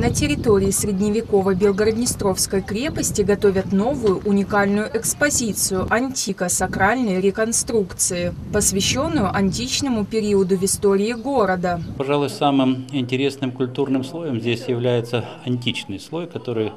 На территории средневековой Белгород-Днестровской крепости готовят новую уникальную экспозицию «Антика. Сакральные реконструкции», посвященную античному периоду в истории города. Пожалуй, самым интересным культурным слоем здесь является античный слой, который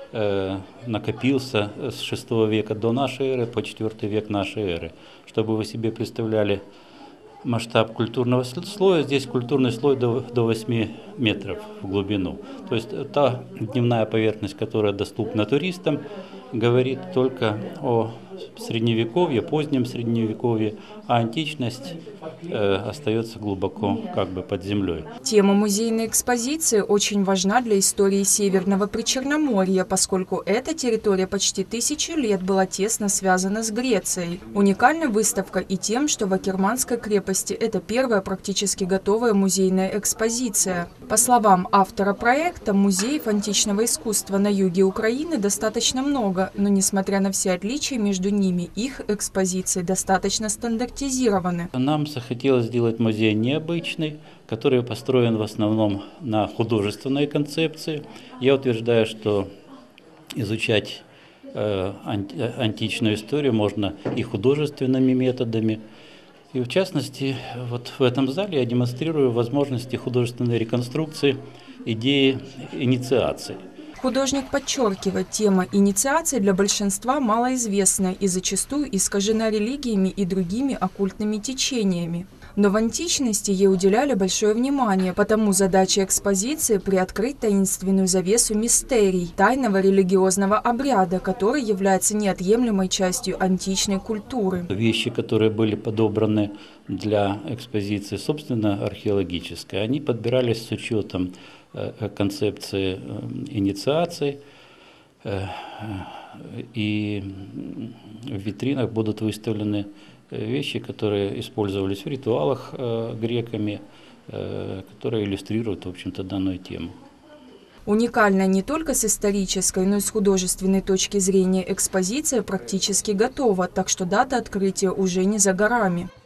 накопился с VI века до нашей эры по IV век нашей эры. Чтобы вы себе представляли масштаб культурного слоя, здесь культурный слой до 8 метров в глубину. То есть та дневная поверхность, которая доступна туристам, говорит только о средневековье, позднем средневековье, а античность остается глубоко под землей. Тема музейной экспозиции очень важна для истории Северного Причерноморья, поскольку эта территория почти 1000 лет была тесно связана с Грецией. Уникальна выставка и тем, что в Акерманской крепости это первая практически готовая музейная экспозиция. По словам автора проекта, музеев античного искусства на юге Украины достаточно много, но несмотря на все отличия между ними, их экспозиции достаточно стандартизированы. Нам захотелось сделать музей необычный, который построен в основном на художественной концепции. Я утверждаю, что изучать античную историю можно и художественными методами. И в частности, вот в этом зале я демонстрирую возможности художественной реконструкции идеи инициации. Художник подчеркивает, тема инициации для большинства малоизвестна и зачастую искажена религиями и другими оккультными течениями. Но в античности ей уделяли большое внимание, потому задача экспозиции – приоткрыть таинственную завесу мистерий, тайного религиозного обряда, который является неотъемлемой частью античной культуры. Вещи, которые были подобраны для экспозиции, собственно, археологической, они подбирались с учетом концепции инициации, и в витринах будут выставлены вещи, которые использовались в ритуалах греками, которые иллюстрируют, в общем-то, данную тему. Уникальная не только с исторической, но и с художественной точки зрения экспозиция практически готова, так что дата открытия уже не за горами.